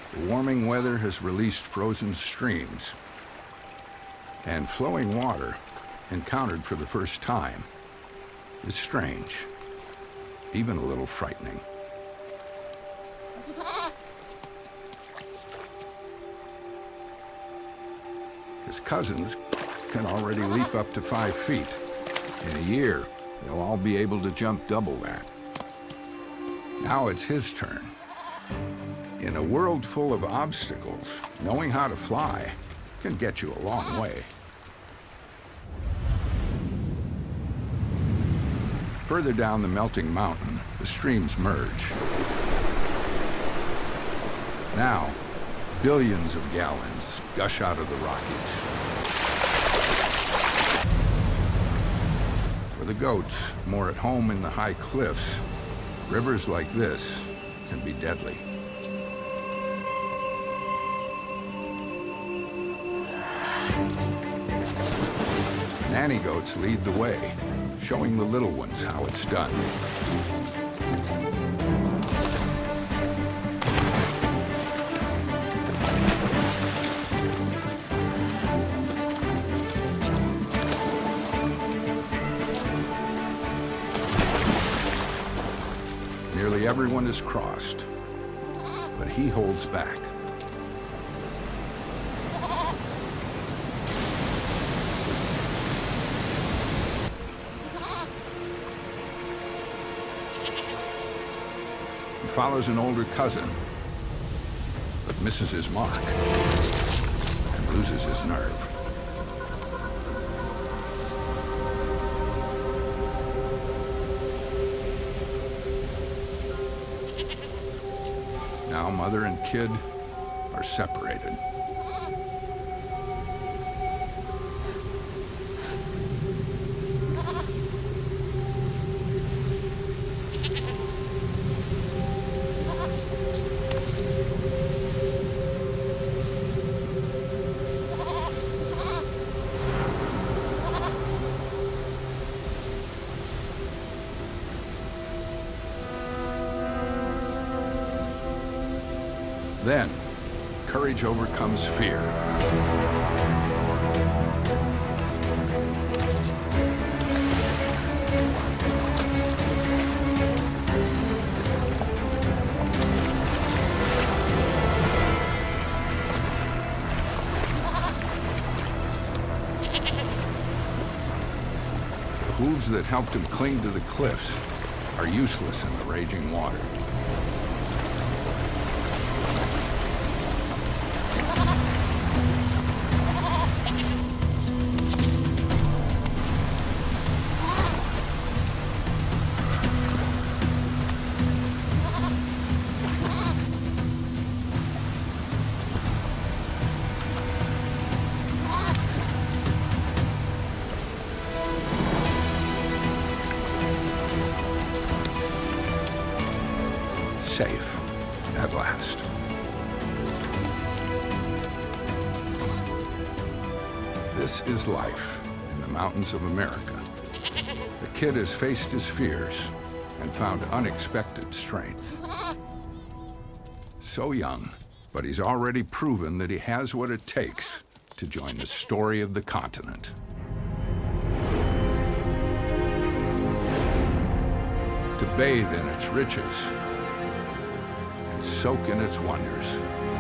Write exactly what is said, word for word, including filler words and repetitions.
The warming weather has released frozen streams, and flowing water, encountered for the first time, is strange, even a little frightening. His cousins can already leap up to five feet. In a year, they'll all be able to jump double that. Now it's his turn. In a world full of obstacles, knowing how to fly can get you a long way. Further down the melting mountain, the streams merge. Now, billions of gallons gush out of the Rockies. For the goats, more at home in the high cliffs, rivers like this can be deadly. Nanny goats lead the way, showing the little ones how it's done. Nearly everyone is crossed, but he holds back. He follows an older cousin, but misses his mark and loses his nerve. Now mother and kid are separated. Then, courage overcomes fear. The hooves that helped him cling to the cliffs are useless in the raging water. Safe at last. This is life in the mountains of America. The kid has faced his fears and found unexpected strength. So young, but he's already proven that he has what it takes to join the story of the continent. To bathe in its riches, soak in its wonders.